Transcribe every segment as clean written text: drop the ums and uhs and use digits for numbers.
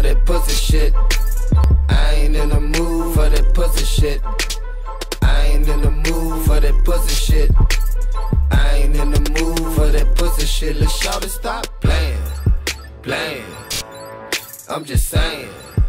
that pussy shit. I ain't in the mood for that pussy shit. I ain't in the mood for that pussy shit. I ain't in the mood for that pussy shit. Let's shout it, stop playing, playing. I'm just saying,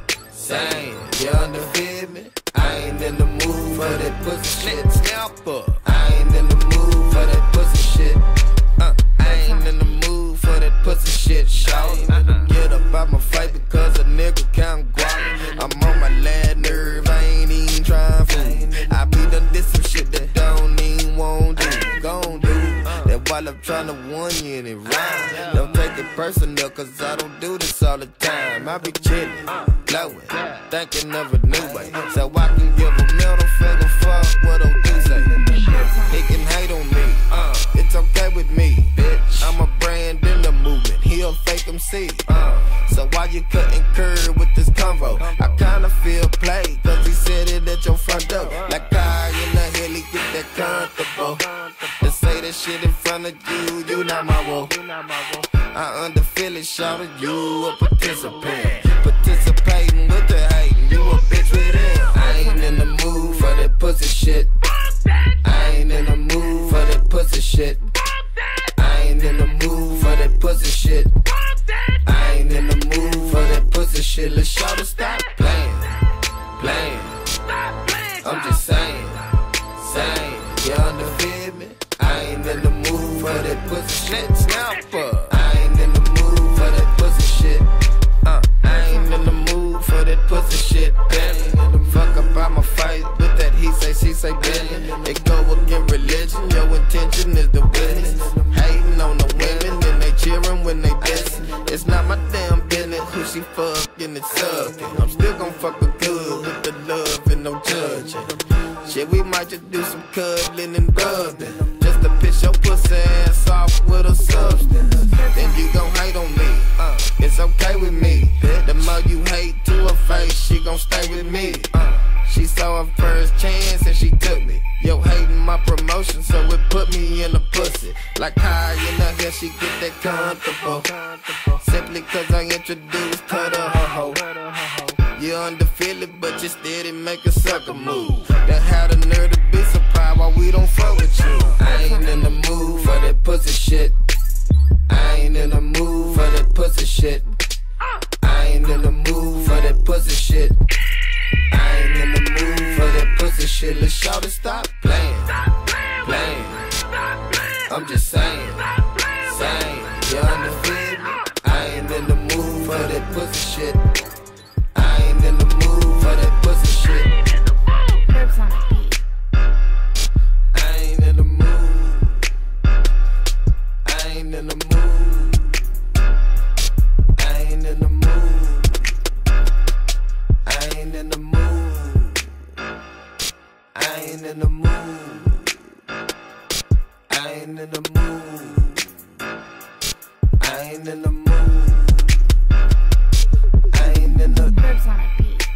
you underfeel me? I ain't in the mood for that pussy shit. Scalper. I ain't in the mood for that pussy shit. I ain't in the mood for that pussy shit, shout. Get up out my fight because a nigga can't guap. I'm on my last nerve, I ain't even trying fool. I be done did some shit that don't even want do. Gon' do that while I'm trying to warn you and it rhyme. Don't take it personal cause I don't do this all the time. I be chillin', blowin', thinking of a new way, so I can give a middle finger, fuck what I'm do say. He can hate on me, it's okay with me, bitch. I'm a brand in the movement, he a fake MC. So why you cutting curve with this convo? I kinda feel played, cause he said it at your front door. Like car in the heli, get that comfortable. To say that shit in front of you, you not my role. I underfeel it, shouted, you a participant. Participating with the hating, you a bitch with it. I ain't in the mood for that pussy shit. I ain't in the mood for that pussy shit. I ain't in the mood for that pussy shit. I ain't in the mood for that pussy shit. Let's shout it, stop playing, playing. I'm just saying, you underfeel me? I ain't in the mood for that pussy shit. Scalper. I ain't in the mood for that pussy shit. I ain't in the mood for that pussy shit, bitch. Fuck about my fight with that he say, she say, bitch. It go against religion, your intention is the witness. Hating on the women and they cheering when they diss. It's not my damn business who she fucking and sucking. I'm still gon' fuck her good with the love and no judging. Shit, we might just do some cuddling and rubbing, just to piss your pussy ass off with a substance. Then you gon' hate on me, it's okay with me. The more you hate to her face, she gon' stay with me. She saw her first chance and she took me. Yo, hating my promotion, so it put me in a pussy. Like high in her hair, she get that comfortable. Simply cause I introduced her to her hoe. You underfeel it, but you steady make a sucker move. That had a nerve to be surprised why we don't fuck with you. I ain't in the mood for that pussy shit. I ain't in the mood for that pussy shit. I ain't in the mood for that pussy shit. I ain't in the mood for that pussy shit. Let's shout it, stop playing, playing. I'm just saying, you underfeel me? I ain't in the mood for that pussy shit. I ain't in the mood for that pussy shit. Herbs on the beat. I ain't in the mood. I ain't in the mood. I ain't in the mood. I ain't in the mood. I ain't in the mood. I ain't in the mood. I ain't in the mood. I ain't in the Herbs on a beat.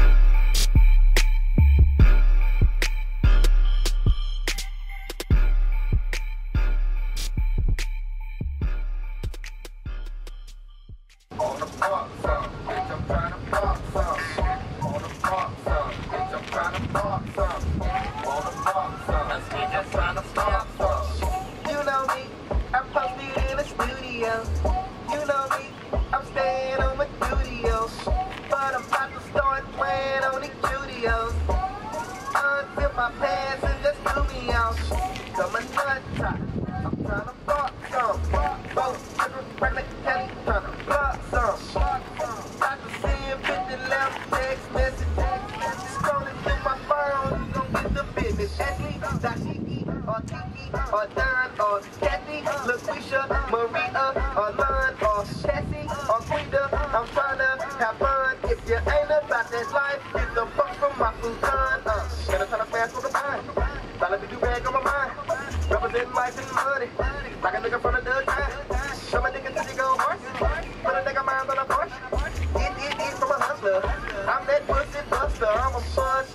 On the park some, bitch, I'm trying to park some. On the park some, bitch, I'm trying to park some. On the park some, that's me just trying to park some. You know me, I'm posted in the studio. You know me, I'm staying on my studios. But I'm about to start playing on the studios. Unzip my pants and just do me out. Come a nut top, I'm trying to park some. Both different pregnant Kelly, trying to block some. I can see him 50 left text message. Scrolling through my phone, you gon' get the business. Ashley, Dashiki, or Kiki, or Don, or Kathy, LaQuisha, Maria, or Lon, or Cassie, or Quita. I'm trying to have fun. If you ain't about that life, get the fuck from my futon. Can I try to fast for the mind? Solid to do bag on my mind. Representing life and money. Like a nigga from the Dutch time. Show my nigga till you go horse. Put a nigga mind on a Porsche. It from a hustler. I'm that pussy buster. I'm a bust